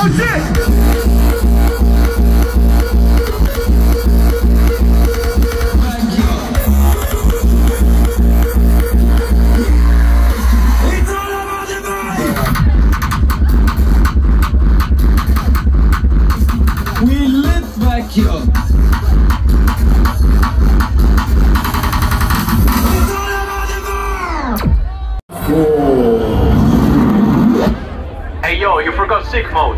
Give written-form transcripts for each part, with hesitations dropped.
Oh shit! We live back here. Hey yo, you forgot sick mode.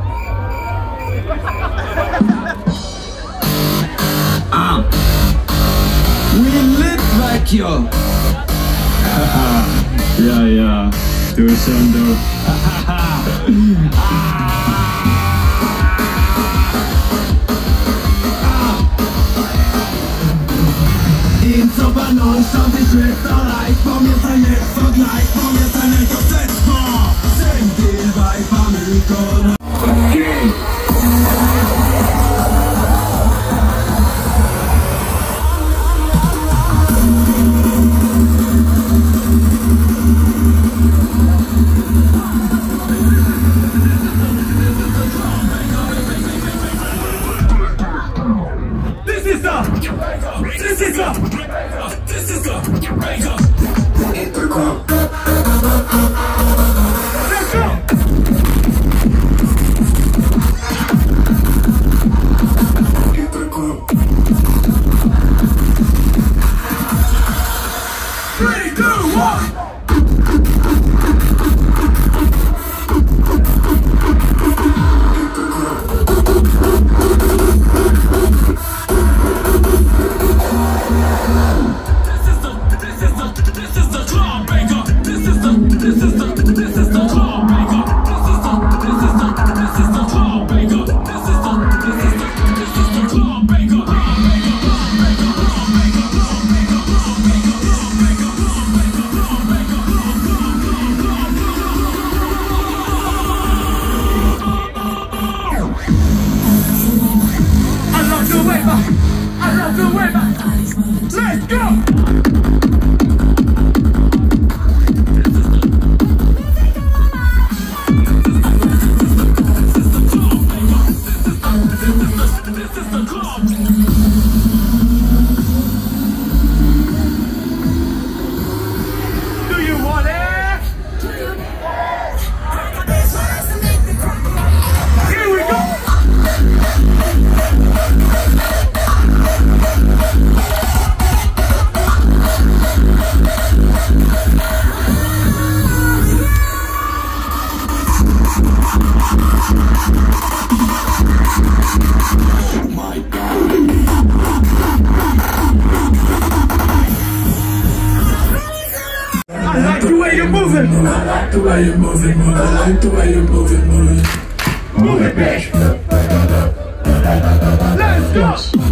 We live back here. Yeah, do a sondo. Inte bara långsamt i slutar life. Om jag tar nästa life, om jag tar nästa sätt. Sen till vipa mykorna. This is the Let's go! Three, two, one! Let's go! Do you want it? Here we go! I like the way you're moving. I like the way you're moving, I like the way you're moving. Move it, bitch. Let's go.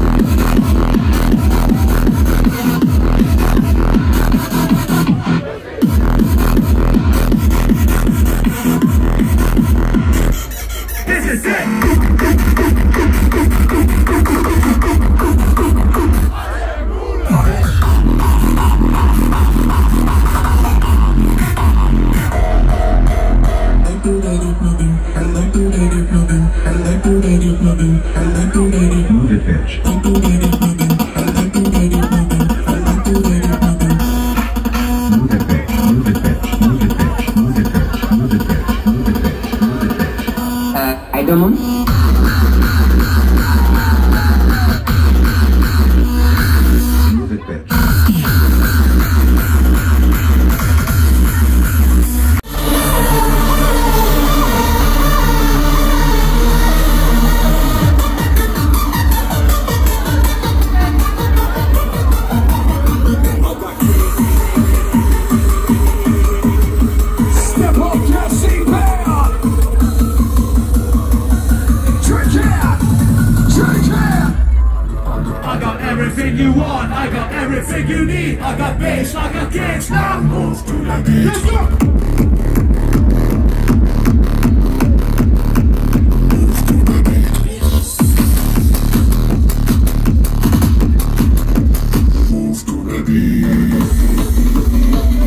This is it. Move it, bitch. Move it, bitch. Move it, bitch. Move it, bitch. Move it, bitch. Move it, bitch. Move it, bitch. Move it, bitch. Move it, bitch. I don't know. Move it, bitch. I got everything you want, I got everything you need. I got bass, I got kicks, now move to the beat. Let's go!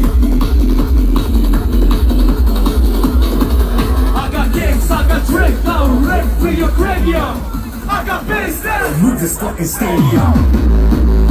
I got kicks, I got tricks, this fucking stadium.